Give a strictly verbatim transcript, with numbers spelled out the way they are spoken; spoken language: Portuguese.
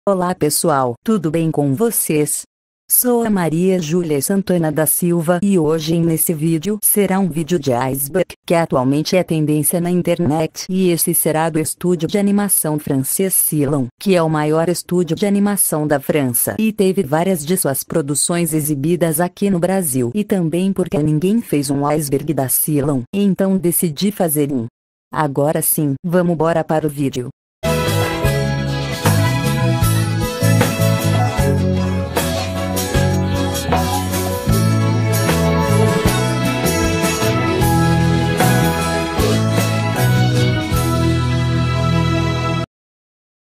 Olá pessoal, tudo bem com vocês? Sou a Maria Júlia Santana da Silva e hoje nesse vídeo será um vídeo de iceberg, que atualmente é tendência na internet, e esse será do estúdio de animação francês Silon, que é o maior estúdio de animação da França e teve várias de suas produções exibidas aqui no Brasil, e também porque ninguém fez um iceberg da Silon, então decidi fazer um. Agora sim, vamos bora para o vídeo.